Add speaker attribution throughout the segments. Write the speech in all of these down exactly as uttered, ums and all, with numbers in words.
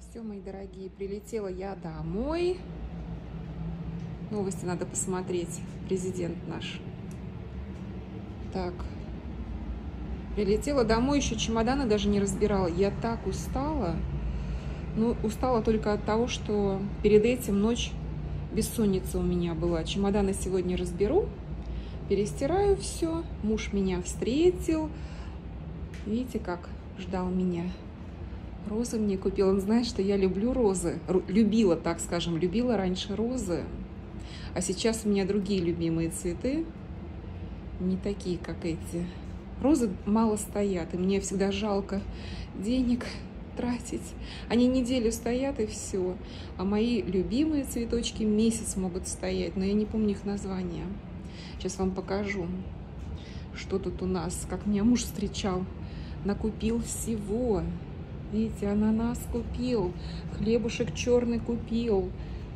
Speaker 1: Все, мои дорогие, прилетела я домой. Новости надо посмотреть. Президент наш. Так. Прилетела домой, еще чемоданы даже не разбирала. Я так устала. Ну, устала только от того, что перед этим ночь бессонница у меня была. Чемоданы сегодня разберу. Перестираю все. Муж меня встретил. Видите, как ждал меня. Розы мне купил. Он знает, что я люблю розы. Любила, так скажем, любила раньше розы. А сейчас у меня другие любимые цветы. Не такие, как эти. Розы мало стоят, и мне всегда жалко денег тратить. Они неделю стоят, и все. А мои любимые цветочки месяц могут стоять, но я не помню их названия. Сейчас вам покажу, что тут у нас. Как меня муж встречал. Накупил всего. Видите, ананас купил, хлебушек черный купил,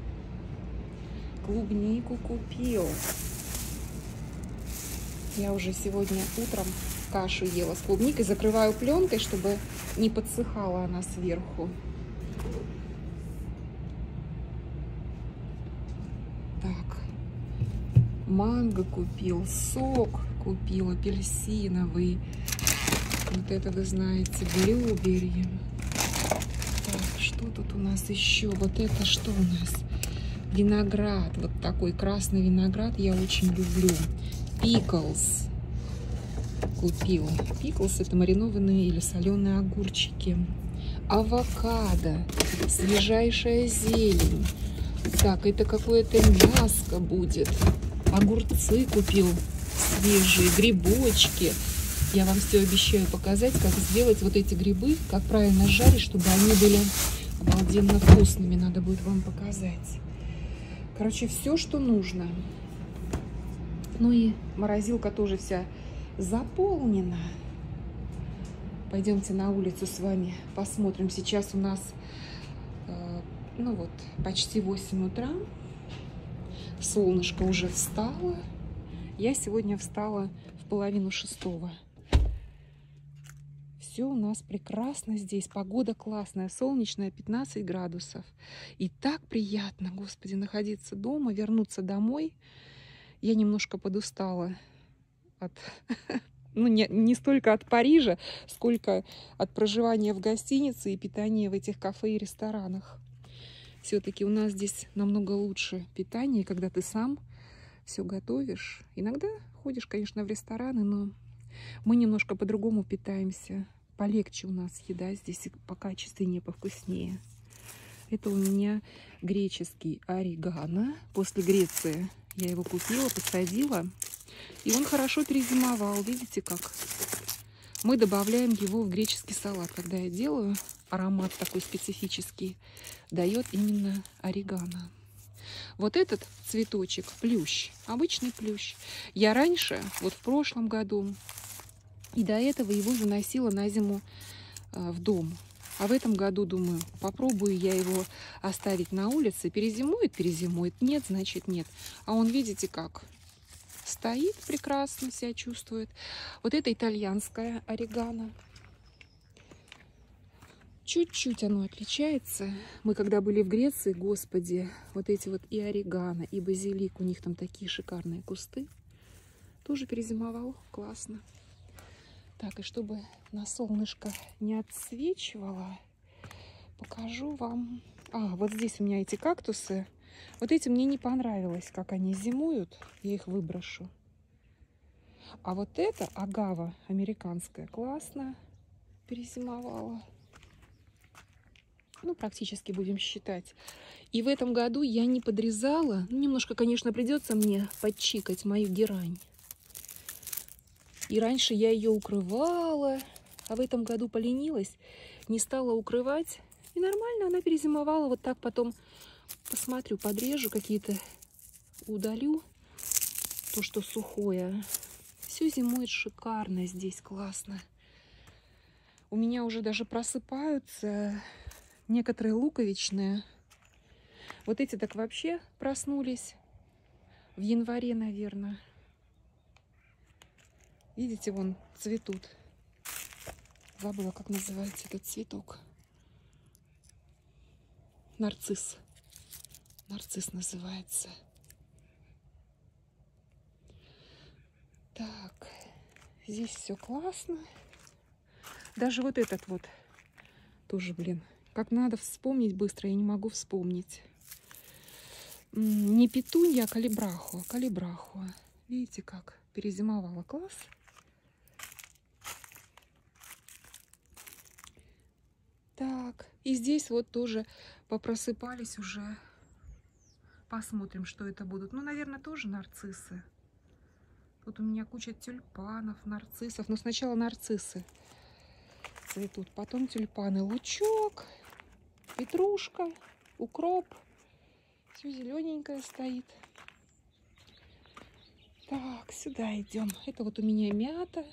Speaker 1: клубнику купил. Я уже сегодня утром кашу ела с клубникой. Закрываю пленкой, чтобы не подсыхала она сверху. Так, манго купил, сок купил апельсиновый. Вот это, вы знаете, блюберри. Так, что тут у нас еще? Вот это что у нас? Виноград. Вот такой красный виноград я очень люблю. Пиклс купила. Пиклс — это маринованные или соленые огурчики. Авокадо. Свежайшая зелень. Так, это какое-то мяско будет. Огурцы купил свежие, грибочки. Я вам все обещаю показать, как сделать вот эти грибы, как правильно жарить, чтобы они были обалденно вкусными. Надо будет вам показать. Короче, все, что нужно. Ну и морозилка тоже вся заполнена. Пойдемте на улицу с вами посмотрим. Сейчас у нас, э, ну вот, почти восемь утра. Солнышко уже встало. Я сегодня встала в половину шестого. Все у нас прекрасно здесь. Погода классная, солнечная, пятнадцать градусов. И так приятно, Господи, находиться дома, вернуться домой. Я немножко подустала от, ну, не, не столько от Парижа, сколько от проживания в гостинице и питания в этих кафе и ресторанах. Все-таки у нас здесь намного лучше питание, когда ты сам все готовишь. Иногда ходишь, конечно, в рестораны, но мы немножко по-другому питаемся. Полегче у нас еда здесь, покачественнее, повкуснее. Это у меня греческий орегано. После Греции я его купила, посадила. И он хорошо перезимовал. Видите как? Мы добавляем его в греческий салат. Когда я делаю, аромат такой специфический дает именно орегано. Вот этот цветочек, плющ, обычный плющ. Я раньше, вот в прошлом году, и до этого его заносила на зиму э, в дом. А в этом году, думаю, попробую я его оставить на улице. Перезимует, перезимует. Нет, значит нет. А он, видите как, стоит прекрасно, себя чувствует. Вот это итальянское орегано. Чуть-чуть оно отличается. Мы когда были в Греции, господи, вот эти вот и орегано, и базилик, у них там такие шикарные кусты. Тоже перезимовал, классно. Так, и чтобы на солнышко не отсвечивало, покажу вам. А, вот здесь у меня эти кактусы. Вот эти мне не понравилось, как они зимуют. Я их выброшу. А вот это агава американская, классно перезимовала. Ну, практически будем считать. И в этом году я не подрезала. Ну, немножко, конечно, придется мне подчикать мою герань. И раньше я ее укрывала, а в этом году поленилась, не стала укрывать. И нормально она перезимовала. Вот так потом посмотрю, подрежу, какие-то удалю. То, что сухое. Все зимует шикарно здесь, классно. У меня уже даже просыпаются некоторые луковичные. Вот эти так вообще проснулись в январе, наверное. Видите, вон цветут. Забыла, как называется этот цветок. нарцисс. Нарцисс называется. Так, здесь все классно. Даже вот этот вот тоже, блин, как надо вспомнить быстро, я не могу вспомнить. Не петунья, а калибрахуа. Калибрахуа. Видите, как перезимовала. Класс. Так, и здесь вот тоже попросыпались уже. Посмотрим, что это будут. Ну, наверное, тоже нарциссы. Тут у меня куча тюльпанов, нарциссов. Но сначала нарциссы цветут, потом тюльпаны. Лучок, петрушка, укроп. Все зелененькое стоит. Так, сюда идем. Это вот у меня мята.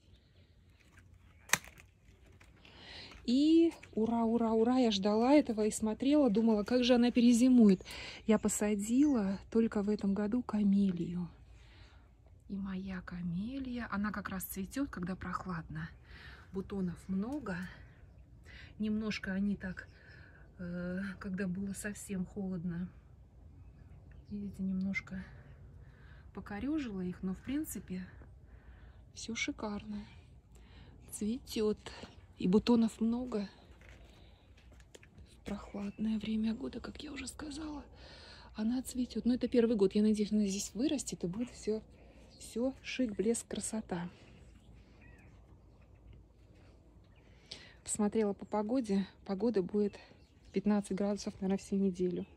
Speaker 1: И ура, ура, ура, я ждала этого и смотрела, думала, как же она перезимует. Я посадила только в этом году камелию. И моя камелия, она как раз цветет, когда прохладно. Бутонов много. Немножко они так, э, когда было совсем холодно, видите, немножко покорежила их, но в принципе все шикарно. Цветет. И бутонов много в прохладное время года, как я уже сказала. Она цветет. Но это первый год. Я надеюсь, она здесь вырастет и будет все, все шик, блеск, красота. Посмотрела по погоде. Погода будет пятнадцать градусов, наверное, всю неделю.